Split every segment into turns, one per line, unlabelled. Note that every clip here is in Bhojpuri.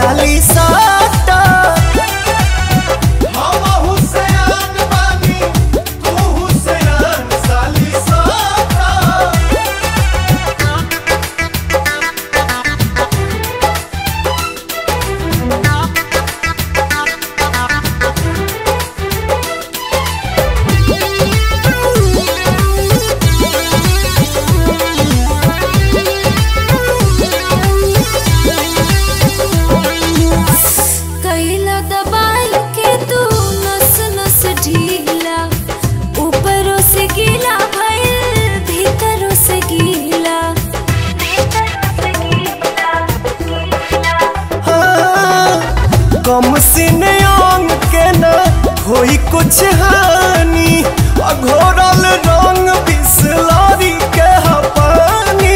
साली साटा। कम सीने अंग के न होई कुछ हानि, घोरल रंग बिसलरी के पानी।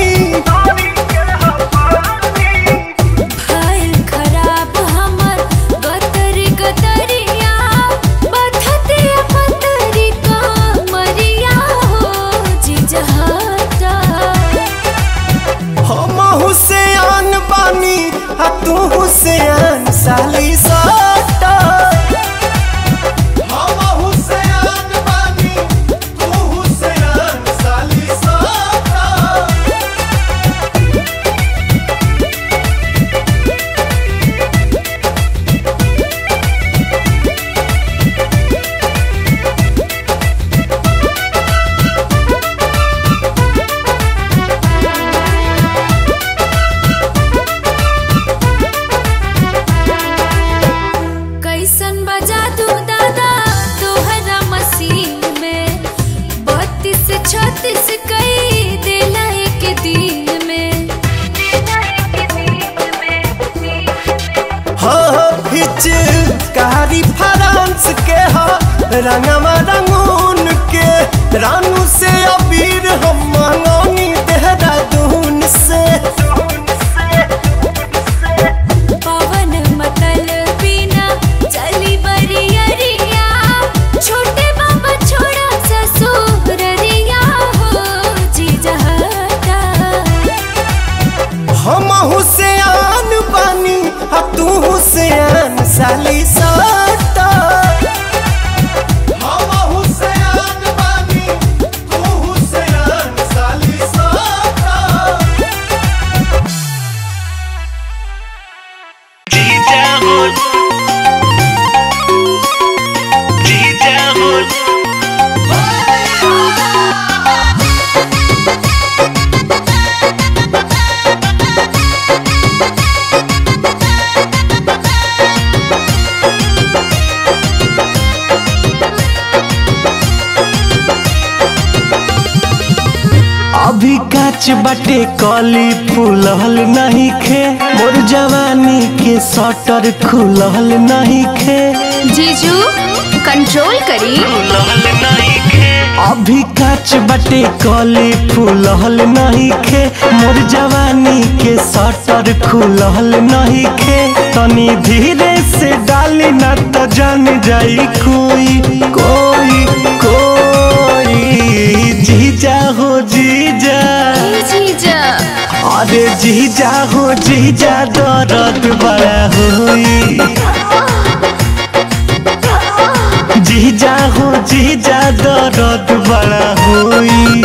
भइल खराब हमर गतरी गतरिया, बथते पतरी कमरिया हो जिजहता।
हम हुसैन बानी आ तू हुसैन साली साटा। हम हुसैन बानी तू हुसैन साली साटा।
कैसन बजा दू दादा तोहरा मसीन में, 32 से 36 कई देला एक दिन में।
हाँ हिच कारी फ्रांस के हा रंगवा रंगून के, रानू से अबीर हम मंगौनी देहरादून से।
पवन मतल बिना चली बरियरिया, छोटे बाबा छोड़ा ससुररिया हो जिजहता।
हम हुसैन बानी आ तू हुसैन साली साटा। हम हुसैन बानी तू हुसैन साली साटा। अभी काच बाटे कली फूलल नहीं खे, मोर जवानी के शटर खुलल नहीं खे।
जीजू कंट्रोल करी।
अभी काच बाटे कली फूलल नहीं खे, मोर जवानी के शटर खुलल नहीं खे। तनी धीरे से डाली ना तो जान जाई कोई कोई कोई। जीजा हो जीजा,
जीजा
अरे जीजा हो जीजा दर्द बड़ा होई। जीजा हो जीजा दर्द बड़ा होई।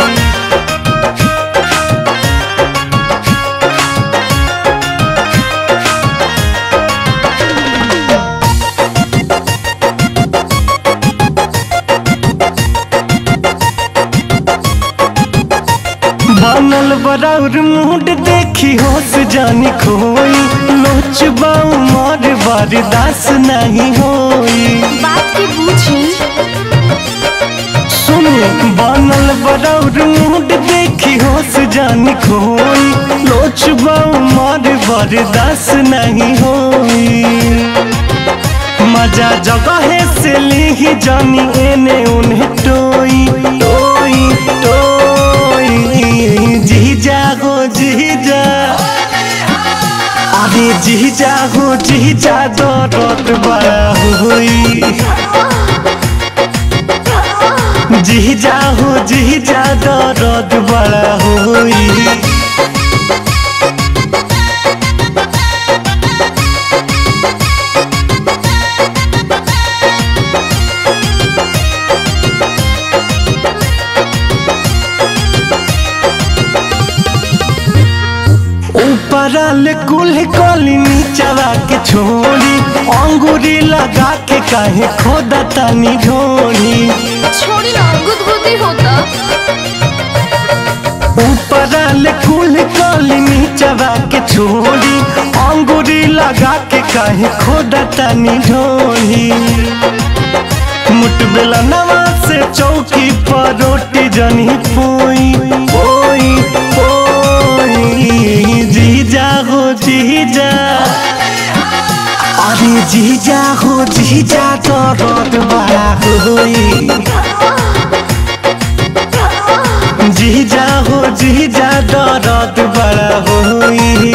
बनल बराउर मूड देखी होश जानी खोई, लोच बाऊ मोर बर्दाश्त नहीं होई।
बात की पूछी।
सुने बनल बराउर मूड देखी होश जानी खोई, लोच बाऊ मोर बर्दाश्त नहीं होई। मजा जगह से ली जानी एने उन्हें टोई टोई टोई। जीजा हो जीजा, अरे जीजा हो जीजा दर्द बड़ा होई। जीजा हो जीजा दर्द बड़ा होई। ऊपराल कुल कली नीचवा के छोड़ी अंगूरी लगा के काहे खोदा तानी ढोली
छोड़ी ना गुदगुदी होता।
ऊपराल कुल कली नीचवा के छोड़ी अंगूरी लगा के काहे खोदा तानी ढोली मुठबेला नवा से चौकी पर रोटी जनी पोई पोई पोई जीजा हो जीजा अरे जीजा हो जीजा तो रोड बड़ा होई जीजा हो जीजा तो रोड बड़ा होई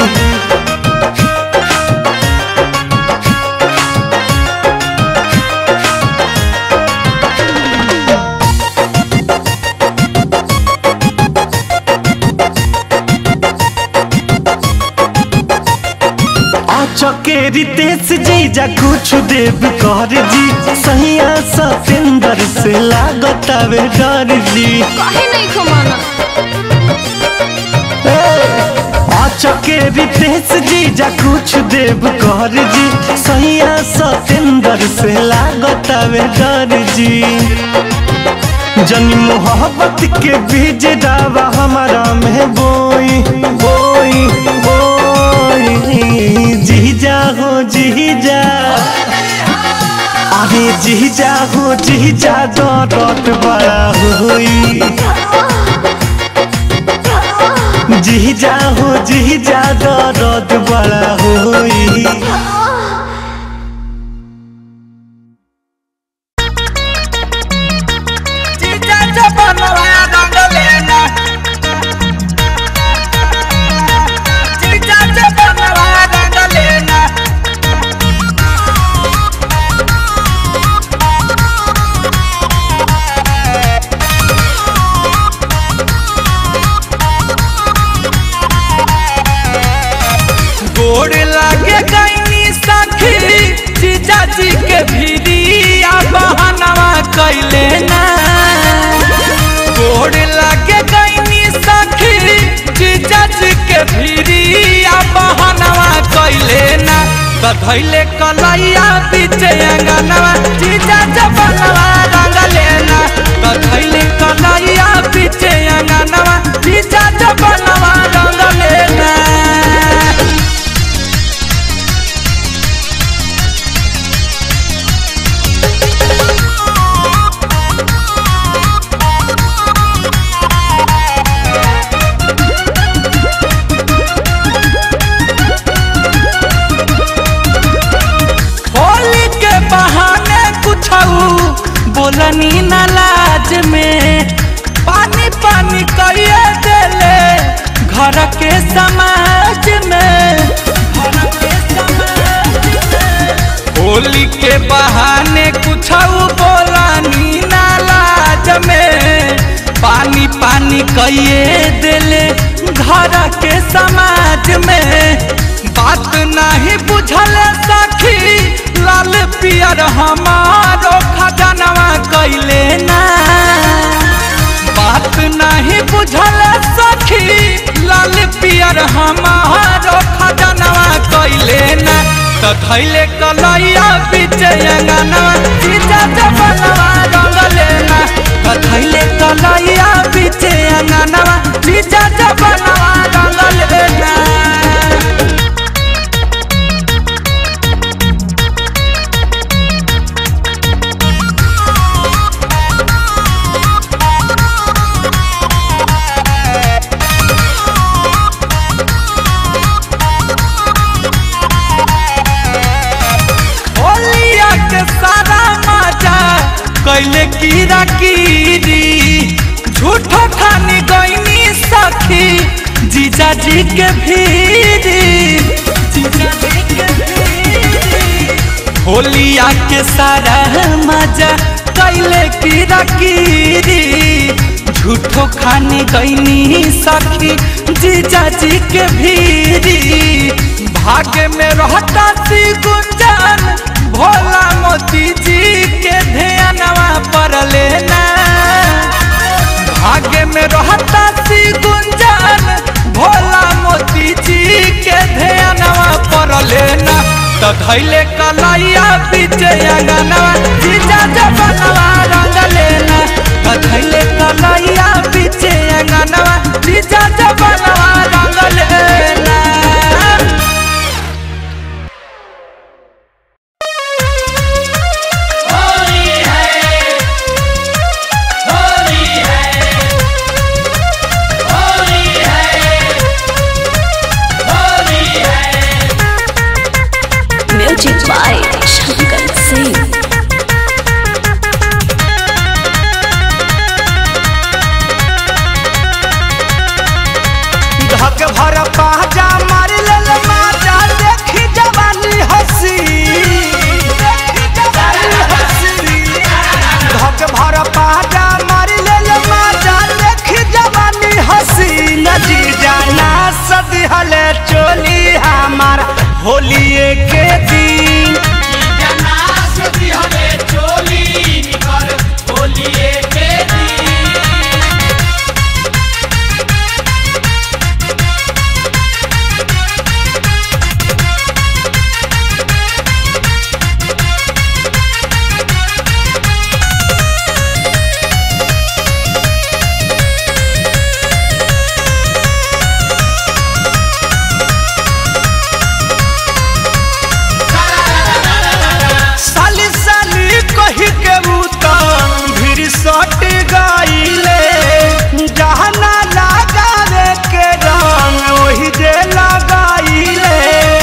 चकेरी तेज जीजा कुछ देव कर जी सहिया सतेंदर से लागत आवे डर जी
काहे नहीं खमाना
चकेरी तेज जीजा कुछ देव कर जी सहिया सतेंदर से लागत आवे डर जी जनी मोहब्बत के बीज डावा हमारा में बोई बोई बोई जीजा हो जीजा अरे जीजा हो जीजा दर्द बड़ा होई जीजा हो जीजा दर्द बड़ा होई
जी के भिड़िया बहनवा कैले ना गोड़ लागे गईनी सखी जीजा जी के भिड़िया बहनवा कैले ना धैले कलैया पीछे अंगनवा जीजा जबनवा रंगले ना धैले कलैया पीछे अंगनवा जीजा जबनवा रंगले ना बोलनी न लाज में पानी पानी कहिए देले घर के समाज में होली के बहाने कुछ बोलनी न लाज में पानी पानी कहिए देले घर के समाज में बात नहीं बुझल सखी लाल पियर हमारो खजनवा कैले ना बात नहीं बुझल सखी लाल पियर हमारो खजनवा कैले ना धैले कलैया पीछे अंगनवा जीजा जबनवा रंगले ना धैले कलैया पीछे अंगनवा जीजा जबनवा रंगले ना कैले कीरा कीरी झूठो खानी गईनी सखी जीजा जी के भीरी होलिया के सारा मजा कैले कीरा कीरी झूठो खानी गईनी सखी जीजा जी के भीरी भाग्य में रहता सी गुंजन भोला मोती जी के ध्यानवा पर लेना भाग्य में रहता सी गुंजन भोला मोती जी के धैले कलैया पीछे अंगनवा जीजा जबनवा रंग लेना धैले कलैया पीछे अंगनवा जीजा जबनवा रंग लेना।
Music by Shankar Singh.
धक भर पाजा मार लेल माजा देखी जवानी हसी धक भर पाजा मार लेल माजा देखी जवानी हसी नजी जाना सदी हले चोली हमार होलिए के दिन
जाना सदी हले चोली निकर होलिए के दिन।
सट गईले जहना लगावे के रंग वही जे लगाईले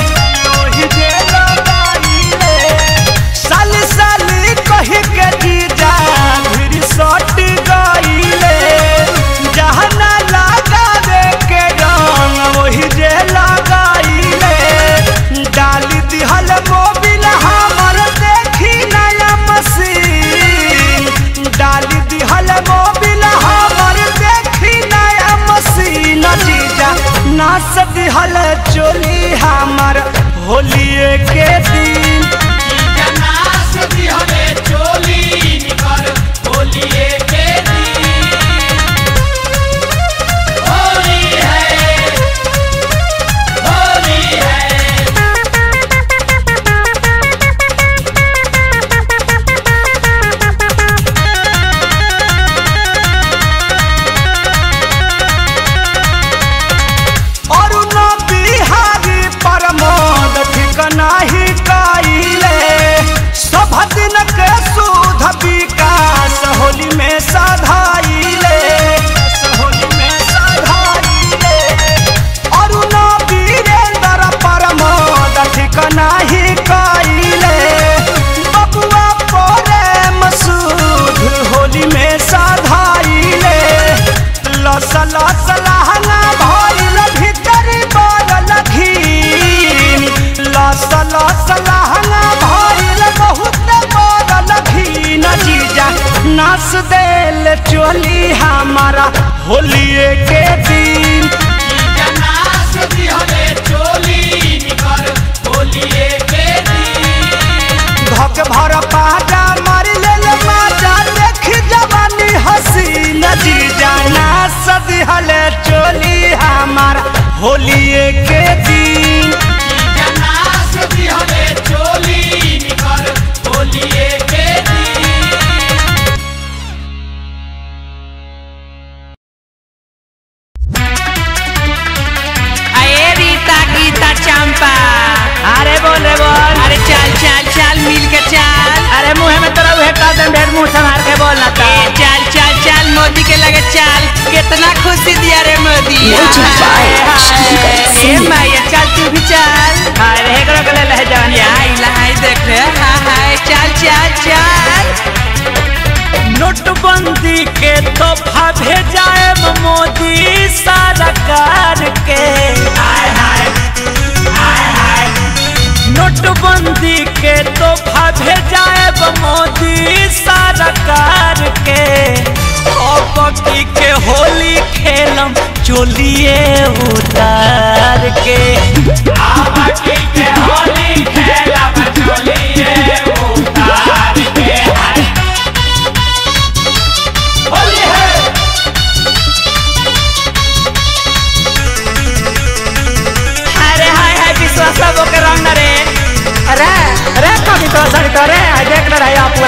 साली साली कही के जीजा फिर सट गईले जहना लगावे के रंग वही जे लगाईले डाली दिहल मोबिल हमर देखी नया मशीन डाली दिहल मोबिल हमर देखी नया मशीन जीजा नाच दिहल चोली हमर होलिए के दिन
जीजा नाच दिहल चोली निकर होलिए के दिन। होली है होली है।
प्रमोद ठिकाना ही काइले सब दिन के सुध विकास होली में साधाइले अरुण वीरेंद्र प्रमोद ठिकाना ही काइले बबुआ पोरे मसूद होली में साधाइले लस लस लहंगा भइल भीतर बदल लस लस लहंगा भइल बहुत बदल घीन जीजा नाच देल चोली हमारा होलिए के दिन
जीजा नाच दिहले चोली निकर होलिए के दिन।
धक भर पाजा मार लेल माजा देखी जवानी हसी जीजा नाच दिहले चोली हमारा होलिए के दिन
जीजा नाच दिहले चोली निकर होलिए के दिन।
अरे रीता गीता चंपा अरे बोल अरे चल चल चल मिल के चल। अरे मुँह में तोरा उहे कह दे ढेर मुँह संभाल के बोलना था। चल चल चल मोदी के लगे चल कितना खुशी दिया रे मोदी। माया चल तू भी चल। अरे एकरो के ले ले जवानी आई लाई देख ले हाय चल चल चल।
नोटबंदी के तोहफा भेजाए मोदी सरकार के हाय हाय हाय हाय। नोटबंदी के तोहफा भेजाए मोदी सरकार के अब के होली खेलम चोलिए उतार के होली खेलम चोलिए उतार के। होली है
अरे हाय हाय विश्वास के रंग रे। अरे अरे कभी तो सर करे देख ना रही आप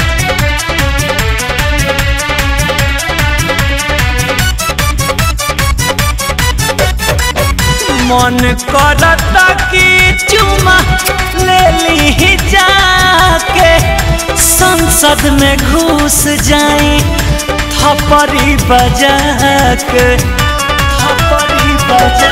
मन करता कि चुमा ले ली जाके संसद में घुस जाए थप्पड़ी बजा के थप्पड़ी बजा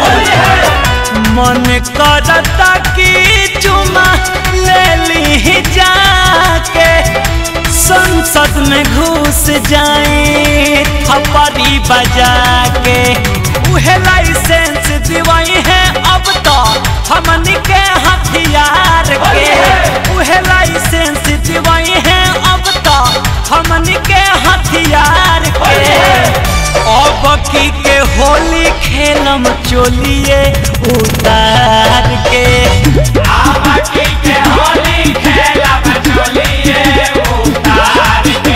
मन करता कि चुमा ले ली जाके संसद में घुस जाए थप्पड़ी बजा के उहे लाइसेंस दिवाई है अब तो हमन के हथियार के उहे लाइसेंस दिवाई है अब तो हमन के हथियार के अब की के होली खेलम चोलिए उतार के अब की के होली खेलम चोलिए उतार के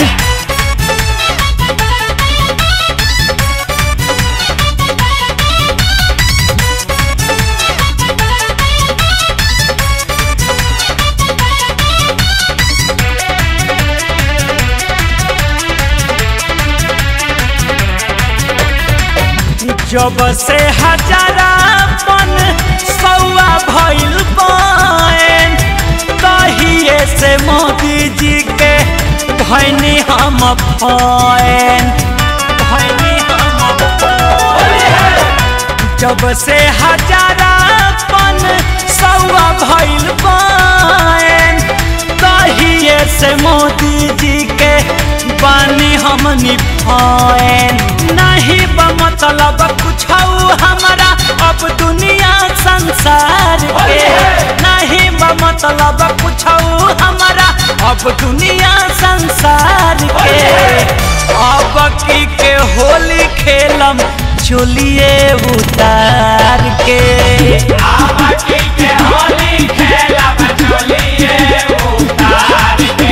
जब से हजारापन सौआ भइल बन कहिए से मोदी जी के भैनी हम फैन जब से हजारापन सौआ भइल बन कहिए से मोदी जी के बानी हमनी फैन नहीं मतलब कुछ हमारा अब दुनिया संसार के नहीं मतलब कुछ हमारा अब दुनिया संसार के अब की के होली खेलम चोलिए उतार के अब की के होली खेलम चोलिए उतार के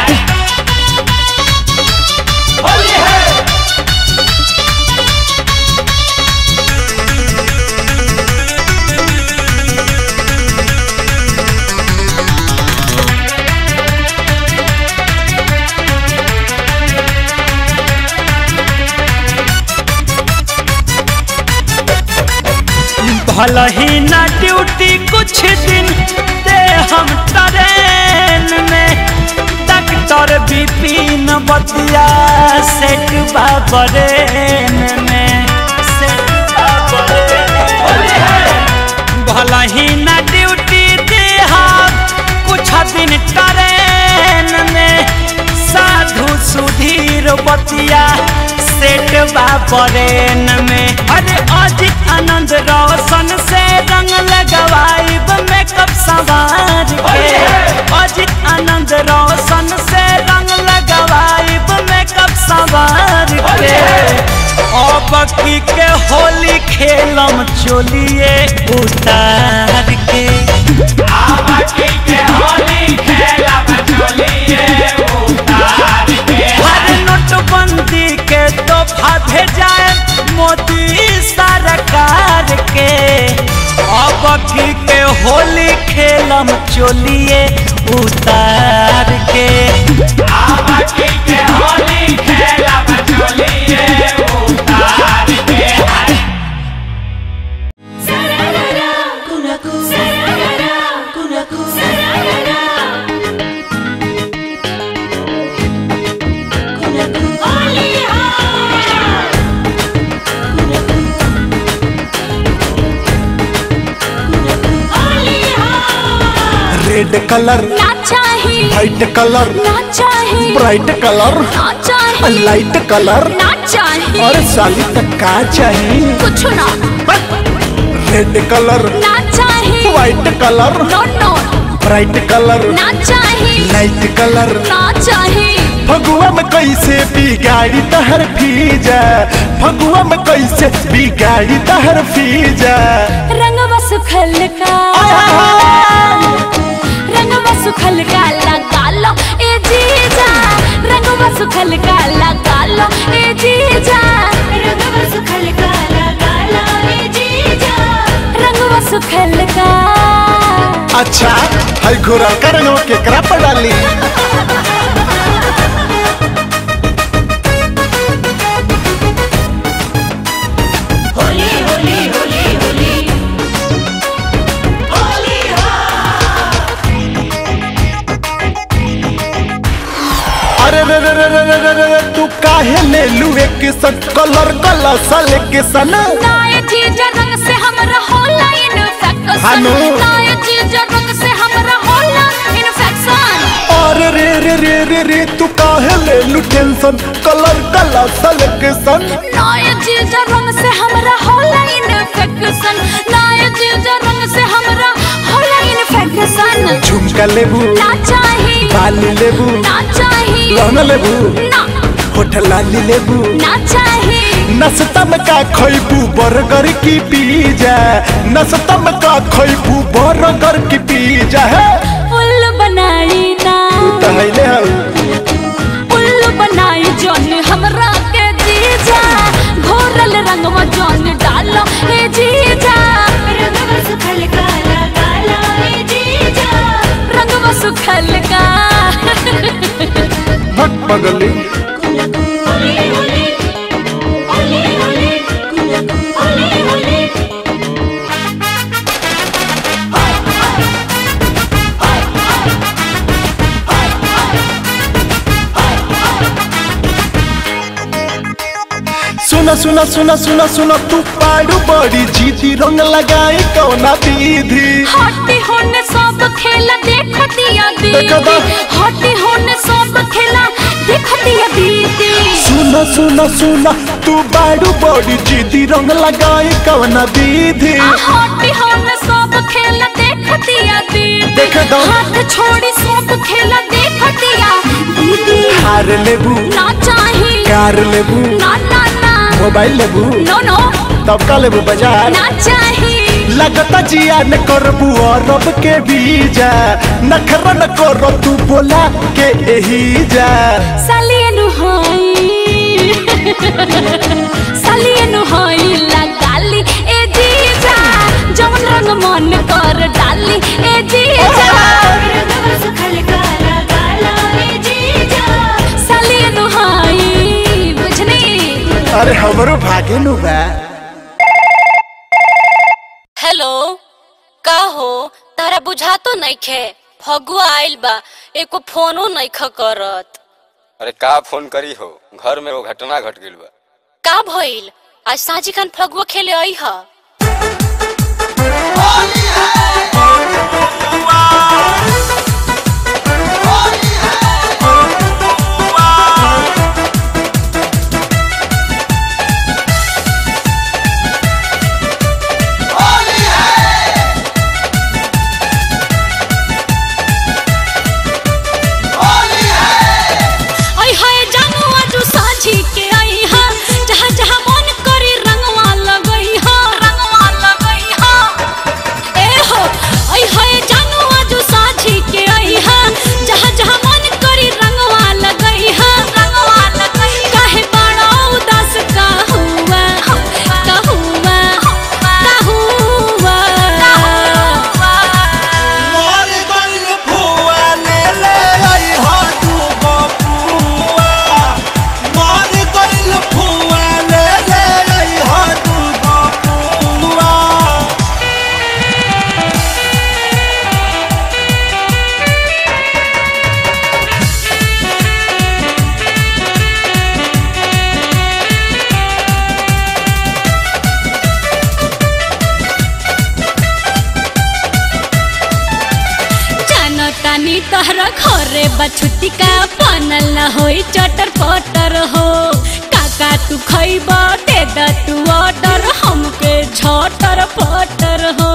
भला ही ना ड्यूटी कुछ दिन दे हम ट्रेन में डॉक्टर बिपिन बतिया सेट बाबरेन में भला ही ना ड्यूटी दे हम कुछ दिन ट्रेन में साधु सुधीर बतिया सेट बाबरेन में अरे अजित आनंद रोशन से रंग लगवाइब मेकअप सवार के अजित आनंद रोशन से रंग लगवाइब मेकअप सवार के अब की के होली खेलम चोलिए उतार के अब की के होली खेलम चोलिए उतार के हर नोटबंदी के तोहफा भेजाए मोदी सरकार के अब की के होली खेलम चोलिए उतार के अब की के होली खेलम चोलिए उतार के
रेड कलर
ना चाहिए,
व्हाइट कलर
ना चाहिए,
ब्राइट कलर
ना चाहिए,
लाइट कलर
ना चाहिए,
और साली तक का चाहिए
कुछ ना,
रेड कलर
ना चाहिए,
white colour
no no,
bright colour
ना चाहिए,
लाइट कलर
ना चाहिए,
फगुआ में कैसे बिगाड़ी तहर फीजा फगुआ में कैसे बिगाड़ी तहर फीजा
रंगवा सुखल का लगा लो ए जीजा रंगवा सुखल का लगा लो ए जीजा रंगवा सुखल का लगा लो ए जीजा रंगवा सुखल का
अच्छा
हाय घोरा करनो के करा पर डाली
होली होली होली होली होली
अरे रे रे रे रे रे रे तू काहे ले लू एक सन कलर कलर सल के सन
नाय चीज रंग से हमरा होला इन्फेक्शन
हानो
नाय चीज रंग से हमरा होला इन्फेक्शन
अरे रे रे रे रे रे तू काहे ले लू टेंशन कलर कलर सल के सन
नाय चीज रंग से हमरा होला इन्फेक्शन नाय चीज रंग से हमरा होला इन्फेक्शन
झुमका लेबू
ना चाही
बाली लेबू
ना चाही
लहंगा लेबू
ना
होठ लाली लेबू
ना चाही
नाश्ता में का खइबू बर्गर की पिज्जा नाश्ता में का खइबू बर्गर की पिज्जा है
उल्लू बनाई ना
तो हैले हौ
उल्लू बनाई जौन हमरा के जीजा घोरल रंगवा जौन डालो हे जीजा रंगवा सुखल काला काला हे जीजा रंगवा सुखल का
भट पगली
होली होली होली होली होली होली
सुना सुना सुना सुना सुना तू पाड़ू बड़ी जीती रंग लगाई कौना विधि
हटी होने सब खेला देख दिया
देखा बा।
दीदी हटी होने सब खेला देख दिया दीदी
सुना सुना सुना तू बाड़ू बड़ी जीती रंग लगाई कौना विधि
हटी होने सब खेला देख दिया दीदी
देख दो।
हाथ छोड़ी सब खेला देख दिया दीदी
हार लेबू
ना चाही
कार लेबू
ना ना ना
मोबाइल लेबू
नो नो
तब का लेबू बाजार
ना चाही
लगता जिया न करबू अरब के बीजा नखरा न करो तू बोला के यही जा
सालियनु होई सालियनु होई लगाली ए जीजा जवन रंग मन कर डाली ए जीजा रंगवा सुखल काला काला ए जीजा सालियनु होई बुझनी
अरे हमरो भागे नु बा
हेलो का हो तारा बुझा तो नइखे फगुआ आइल बा एको फोनो नइख करत
अरे का फोन करी हो घर में वो घटना घट गइल बा
का भइल आज साँझी खान फगुआ खेले आई हा आई हाय जानू आजू साँझी के आई हा जहाँ जहाँ मन करी रंगवा लगई हा ए हो आई हाय जानू आजू साँझी के आई हा जहाँ जहाँ मन करी रंगवा लगई हा काहे बड़ा उदास का हुआ
मोर गइल फुआ ले ले आई हो तू बपुआ मोर गइल फुआ ले ले आई हो तू बपुआ
जानो तानी तहरा घरे बछुती का बनल न होई चटर पटर हो काका तू खइब दे द तू ऑर्डर हमके झटर पटर हो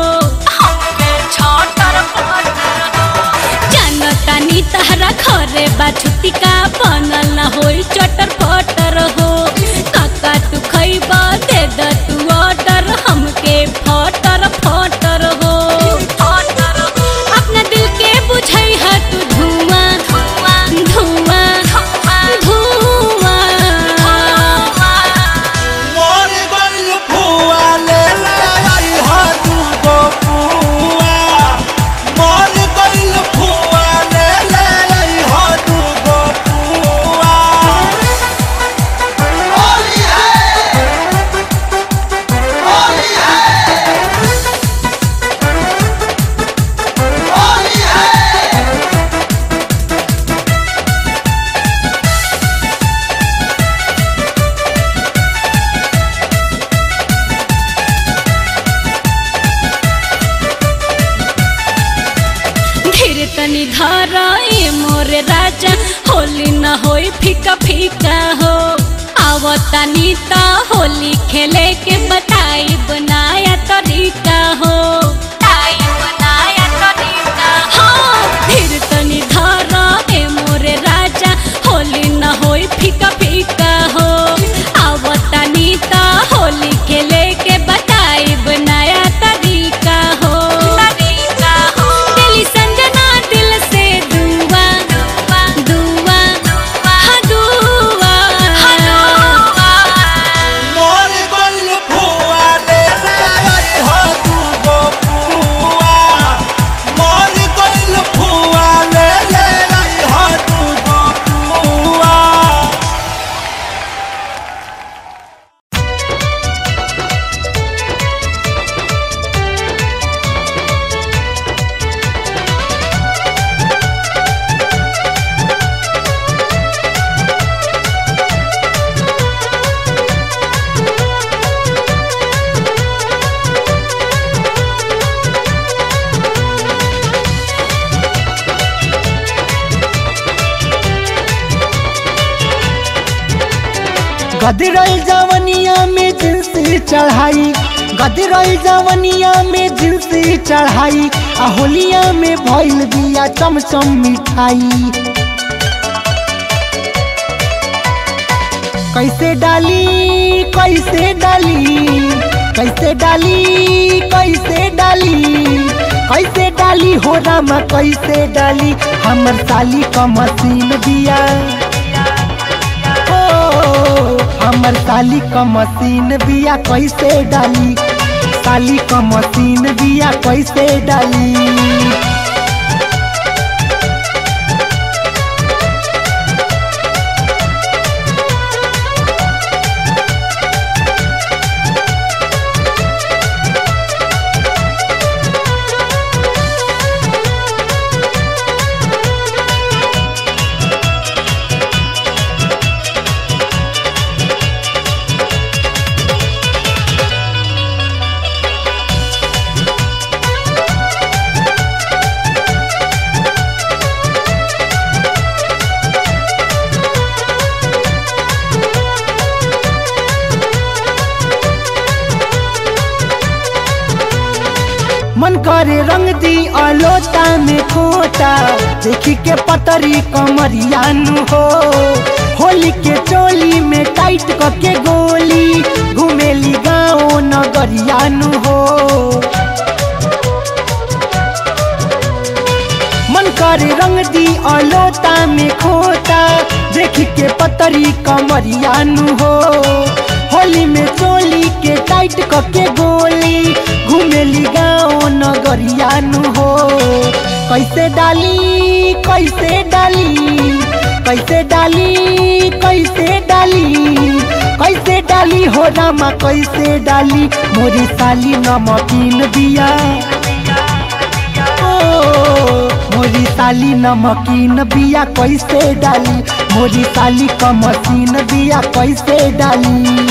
जानो तानी तहरा घरे बछुती का बनल न होई चटर पटर हो काका तू खइब दे द तू ऑर्डर हमके फटर फटर हो अपना दिल के बुझाई है तू धुआं
मोर गइल फुआ ले ले आई हो तू बपुआ मोर गइल
तनी धारा ए मोरे राजा होली न होई फीका फीका हो आवतानी ता होली खेले के बताई बनाया तरीका हो बनाया तरीका हाँ फिर तनी धारा ए मोरे राजा होली न होई फीका फीका हो आवतानी ता होली खेले के बताई बनाया तरीका हो दिली संजना दिल से दुआ दुआ हाँ दुआ
मोर गइल फुआ ले आई हो दूगो फुआ मोर गइल फुआ ले आई हो दूगो फुआ
गदरल जवनिया में जिनसी चढ़ाई गदरल जवनिया में जिनसी चढ़ाई आ होलिया में भइल दिया चमचम मिठाई कैसे डाली कैसे डाली कैसे डाली कैसे डाली कैसे डाली हो रामा कैसे डाली हमर साली का मशीन दिया हमर साली का मशीन बिया कैसे डाली साली का मशीन बिया कैसे डाली मन करे रंग दी अलोता में खोता देखी के पतरी कमरियानु हो होली के चोली में टाइट करके गोली घुमेली गाँव नगरियानु हो मन करे रंग दी अलोता में खोता देखी के पतरी कमरियानु हो होली में चोली के टाइट करके गोली घुमेली गाँव नगरियानु हो कैसे डाली कैसे डाली कैसे डाली कैसे डाली कैसे डाली हो रामा कैसे डाली मोरी साली नमकीन बिया मोरी साली नमकीन बिया कैसे डाली मोरी साली का मशीन बिया कैसे डाली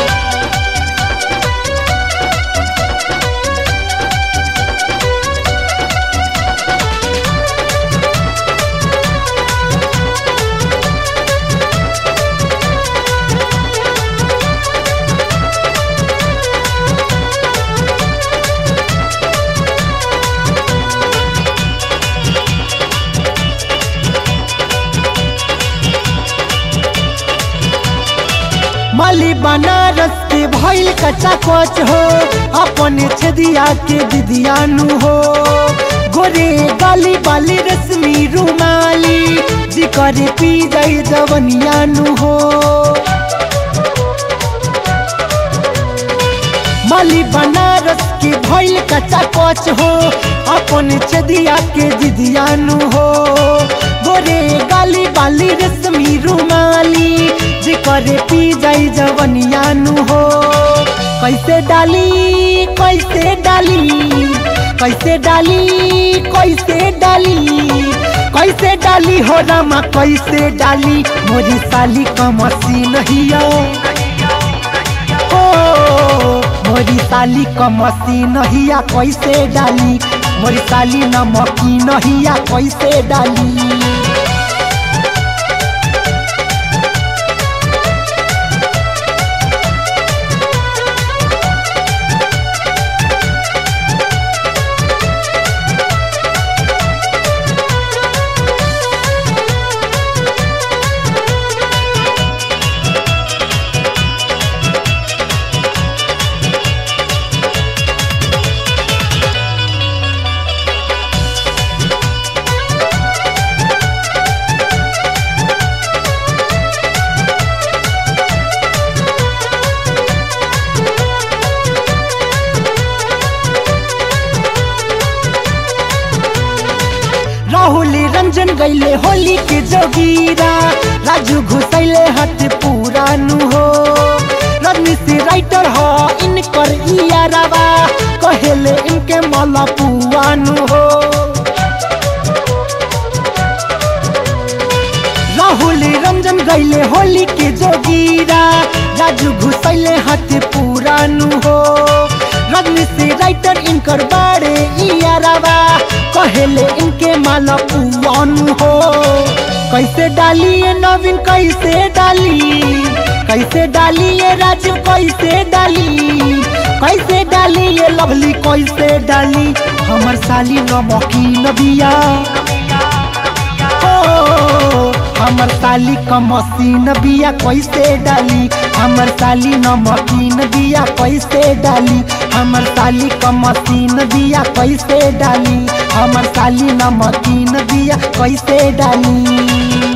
माली बनारस के भइल कच्चा कोच हो अपने छदिया के दिदियानु हो गोरे गाली बाली रश्मि रुमाली जिकर पी जाई जवनियानु हो माली बनारस के भइल कच्चा कोच हो अपने छदिया के दिदियानु हो गोरे गाली बाली रश्मि रुमाली जिकर पी जाई जवनियानु हो कैसे डाली कैसे डाली कैसे डाली कैसे डाली कैसे डाली हो रामा कैसे डाली मोरी साली का मशीन हिया हो मोरी साली का मशीन हिया कैसे डाली
मोरी साली नमकीन हिया कैसे डाली। राहुल रंजन गईले होली के जोगीरा, राजू घुसैले हाथ पुरानु हो। रजनी से राइटर हो इनकर इयारावा, कहेले इनके माला पुआनु हो। राहुल रंजन गईले होली के जोगीरा, राजू घुसैले हाथ पुरानु हो। रजनी से राइटर इनकर बाड़े इयारावा, कहेले इनके माला पुआनु हो। कैसे डाली ये नवीन कैसे डाली, कैसे डाली ये राजू कैसे डाली, कैसे डाली ये लवली कैसे डाली। हमर साली नमकीन बिया हो, हमर साली का मशीन बिया कैसे डाली। हमर साली नमकीन बिया कैसे डाली, हमर साली का मशीन बिया कैसे डाली। हमर साली नमकीन बिया कैसे डाली।